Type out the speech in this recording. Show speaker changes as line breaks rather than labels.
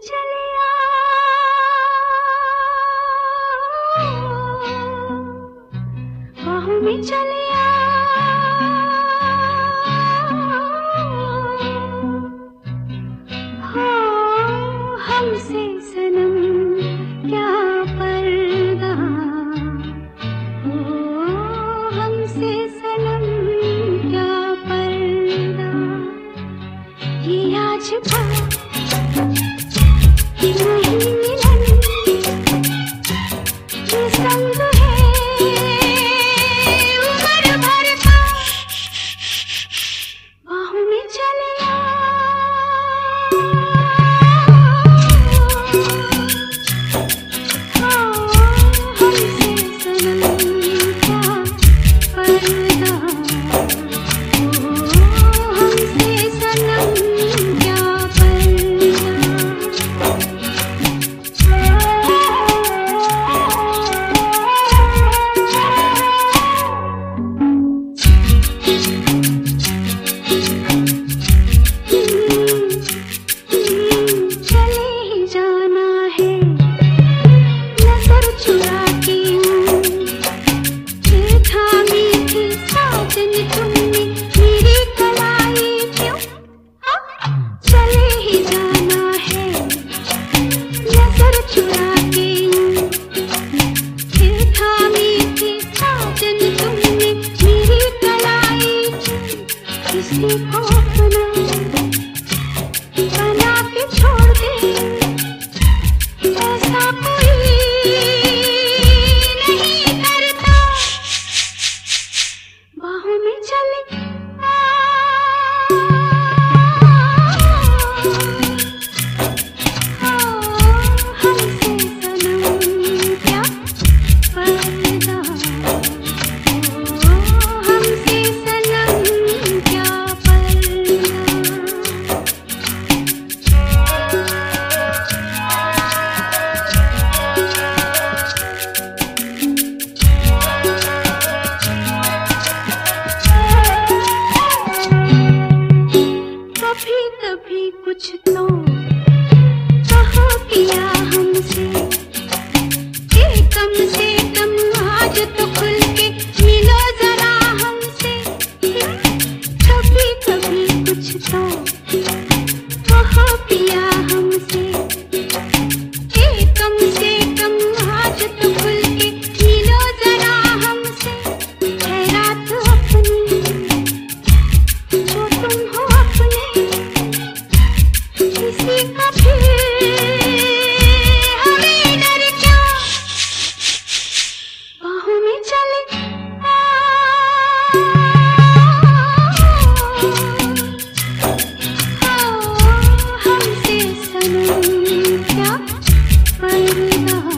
चले बाहों में चले हो हमसे सनम क्या पर्दा हो हमसे सनम क्या पर्दा ये आज ये नहीं मिलन ये संग बना के छोड़ दे ऐसा कोई नहीं करता बाहों में चले हमसे सनम क्या पर्दा हमसे सनम क्या कभी कुछ तो कहो किया हमसे कि कम से कम आज तो खुल के मिलो जरा हमसे कभी कभी कुछ तो कहो किया हमसे कि कम से कम आज तो खुल के मिलो जरा हमसे है रात अपनी जो तुम हो अपने किसी का फिर हमें डर क्या बाहों में चले हमसे सनम क्या पर्दा